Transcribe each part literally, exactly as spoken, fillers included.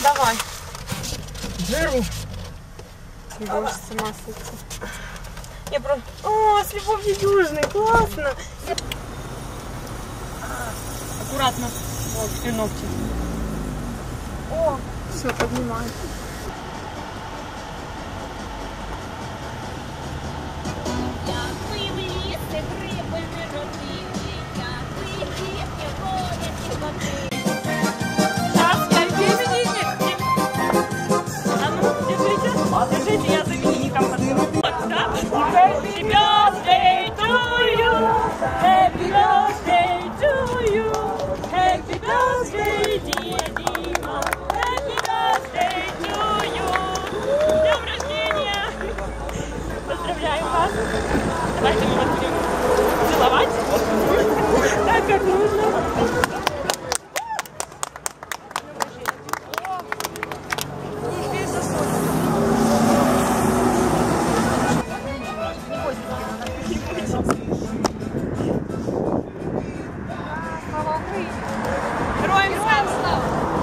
Давай. Жиру. Боже, с ума сойти. Я просто... О, с любовью южной, классно. Аккуратно. Вот, все ногти. О, все, поднимаю. Держите, я за именинником подберу. Happy birthday to you, happy birthday to you, happy birthday, dear Дима, happy birthday to you. С днем рождения! Поздравляем вас! Давайте мы вас будем целовать, так как нужно. Героям слава!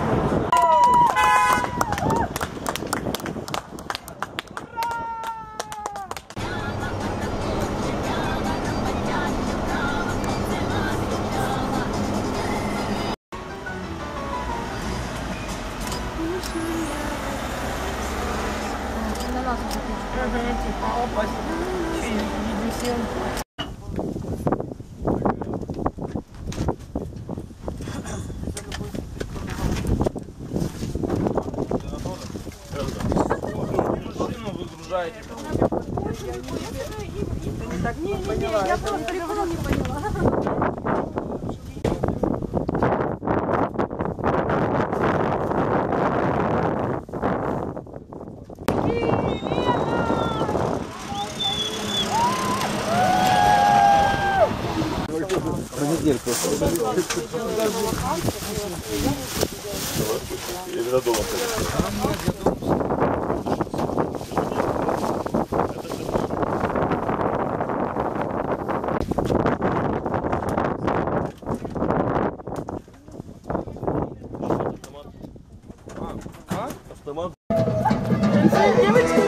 Опа, выгружаете. Не, не, не, я просто прикол не поняла. Или до дома. Автомат. Автомат.